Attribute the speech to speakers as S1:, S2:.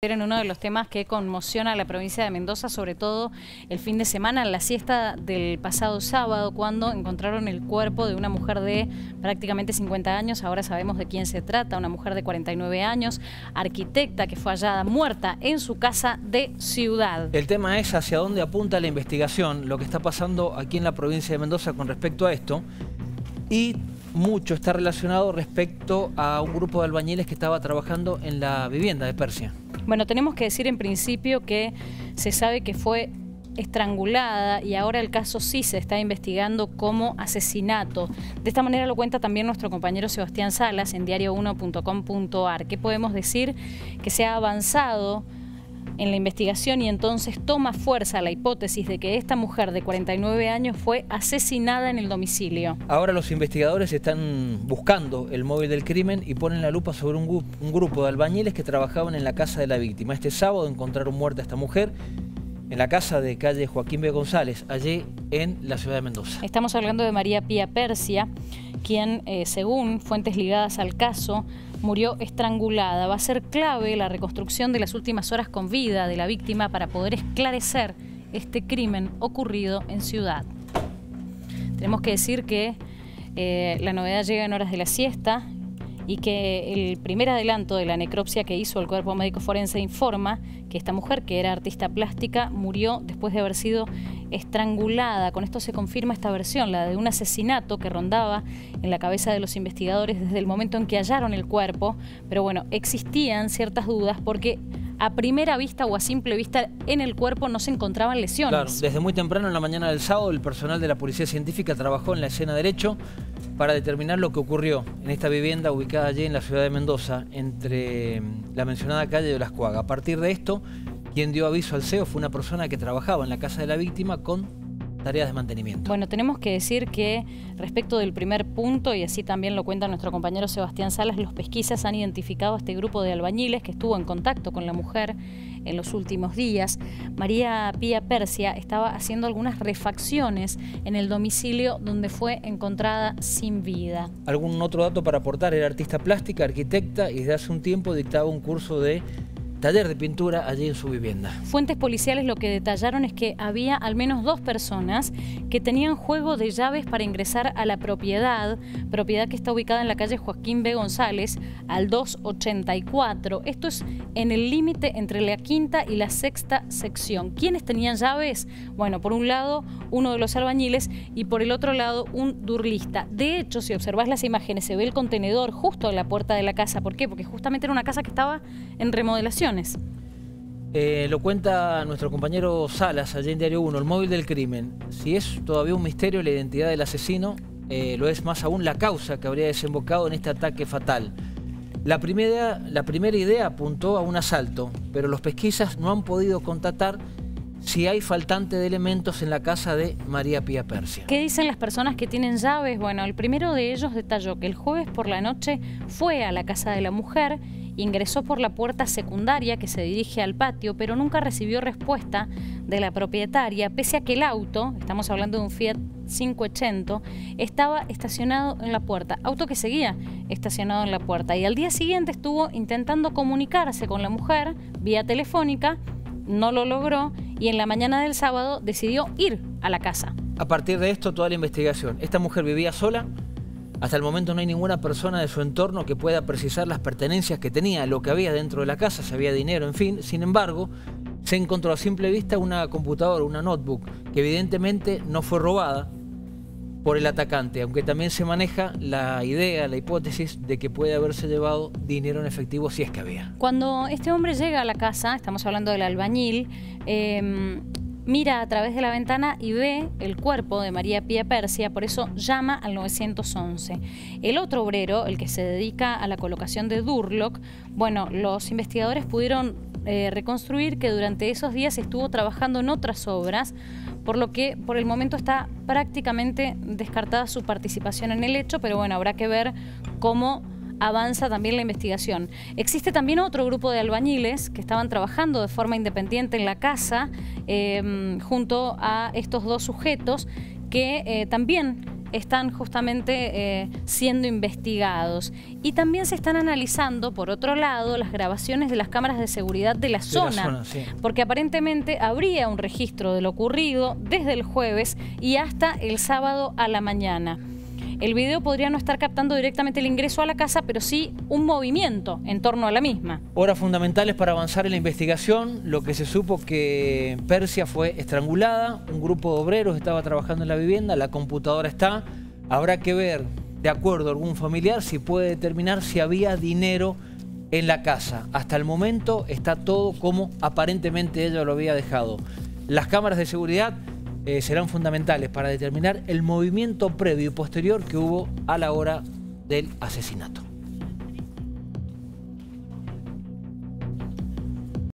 S1: en uno de los temas que conmociona a la provincia de Mendoza, sobre todo el fin de semana, en la siesta del pasado sábado, cuando encontraron el cuerpo de una mujer de prácticamente 50 años, ahora sabemos de quién se trata, una mujer de 49 años, arquitecta que fue hallada muerta en su casa de Ciudad.
S2: El tema es hacia dónde apunta la investigación, lo que está pasando aquí en la provincia de Mendoza con respecto a esto, y mucho está relacionado respecto a un grupo de albañiles que estaba trabajando en la vivienda de Persia.
S1: Bueno, tenemos que decir en principio que se sabe que fue estrangulada y ahora el caso sí se está investigando como asesinato. De esta manera lo cuenta también nuestro compañero Sebastián Salas en diario1.com.ar. ¿Qué podemos decir? Que se ha avanzado en la investigación y entonces toma fuerza la hipótesis de que esta mujer de 49 años fue asesinada en el domicilio.
S2: Ahora los investigadores están buscando el móvil del crimen y ponen la lupa sobre un grupo de albañiles que trabajaban en la casa de la víctima. Este sábado encontraron muerta a esta mujer en la casa de calle Joaquín B. González, allí en la ciudad de Mendoza.
S1: Estamos hablando de María Pía Persia, quien, según fuentes ligadas al caso, murió estrangulada. Va a ser clave la reconstrucción de las últimas horas con vida de la víctima para poder esclarecer este crimen ocurrido en Ciudad. Tenemos que decir que la novedad llega en horas de la siesta y que el primer adelanto de la necropsia que hizo el cuerpo médico forense informa que esta mujer, que era artista plástica, murió después de haber sido estrangulada. Con esto se confirma esta versión, la de un asesinato que rondaba en la cabeza de los investigadores desde el momento en que hallaron el cuerpo. Pero bueno, existían ciertas dudas porque a primera vista o a simple vista en el cuerpo no se encontraban lesiones.
S2: Claro, desde muy temprano en la mañana del sábado el personal de la Policía Científica trabajó en la escena de hecho para determinar lo que ocurrió en esta vivienda ubicada allí en la ciudad de Mendoza, entre la mencionada calle de Las Cuagas. A partir de esto, quien dio aviso al CEO fue una persona que trabajaba en la casa de la víctima con tareas de mantenimiento.
S1: Bueno, tenemos que decir que respecto del primer punto, y así también lo cuenta nuestro compañero Sebastián Salas, los pesquisas han identificado a este grupo de albañiles que estuvo en contacto con la mujer en los últimos días. María Pía Persia estaba haciendo algunas refacciones en el domicilio donde fue encontrada sin vida.
S2: ¿Algún otro dato para aportar? Era artista plástica, arquitecta y desde hace un tiempo dictaba un curso de taller de pintura allí en su vivienda.
S1: Fuentes policiales lo que detallaron es que había al menos 2 personas que tenían juego de llaves para ingresar a la propiedad que está ubicada en la calle Joaquín B. González al 284. Esto es en el límite entre la quinta y la sexta sección. ¿Quiénes tenían llaves? Bueno, por un lado uno de los albañiles y por el otro lado un durlista. De hecho, si observás las imágenes se ve el contenedor justo a la puerta de la casa. ¿Por qué? Porque justamente era una casa que estaba en remodelación.
S2: Lo cuenta nuestro compañero Salas, allí en Diario 1, el móvil del crimen. Si es todavía un misterio la identidad del asesino, lo es más aún la causa que habría desembocado en este ataque fatal. La primera idea apuntó a un asalto, pero los pesquisas no han podido constatar si hay faltante de elementos en la casa de María Pía Persia.
S1: ¿Qué dicen las personas que tienen llaves? Bueno, el primero de ellos detalló que el jueves por la noche fue a la casa de la mujer, ingresó por la puerta secundaria que se dirige al patio, pero nunca recibió respuesta de la propietaria, pese a que el auto, estamos hablando de un Fiat 580, estaba estacionado en la puerta, auto que seguía estacionado en la puerta. Y al día siguiente estuvo intentando comunicarse con la mujer vía telefónica, no lo logró y en la mañana del sábado decidió ir a la casa.
S2: A partir de esto, toda la investigación. ¿Esta mujer vivía sola? Hasta el momento no hay ninguna persona de su entorno que pueda precisar las pertenencias que tenía, lo que había dentro de la casa, si había dinero, en fin. Sin embargo, se encontró a simple vista una computadora, una notebook, que evidentemente no fue robada por el atacante, aunque también se maneja la idea, la hipótesis de que puede haberse llevado dinero en efectivo si es que había.
S1: Cuando este hombre llega a la casa, estamos hablando del albañil, mira a través de la ventana y ve el cuerpo de María Pía Persia, por eso llama al 911. El otro obrero, el que se dedica a la colocación de Durlock, bueno, los investigadores pudieron reconstruir que durante esos días estuvo trabajando en otras obras, por lo que por el momento está prácticamente descartada su participación en el hecho, pero bueno, habrá que ver cómo avanza también la investigación. Existe también otro grupo de albañiles que estaban trabajando de forma independiente en la casa junto a estos 2 sujetos que también están justamente siendo investigados. Y también se están analizando, por otro lado, las grabaciones de las cámaras de seguridad de la zona.
S2: Sí.
S1: Porque aparentemente habría un registro de lo ocurrido desde el jueves y hasta el sábado a la mañana. El video podría no estar captando directamente el ingreso a la casa, pero sí un movimiento en torno a la misma.
S2: Horas fundamentales para avanzar en la investigación. Lo que se supo que Persia fue estrangulada, un grupo de obreros estaba trabajando en la vivienda, la computadora está. Habrá que ver, de acuerdo a algún familiar, si puede determinar si había dinero en la casa. Hasta el momento está todo como aparentemente ella lo había dejado. Las cámaras de seguridad serán fundamentales para determinar el movimiento previo y posterior que hubo a la hora del asesinato.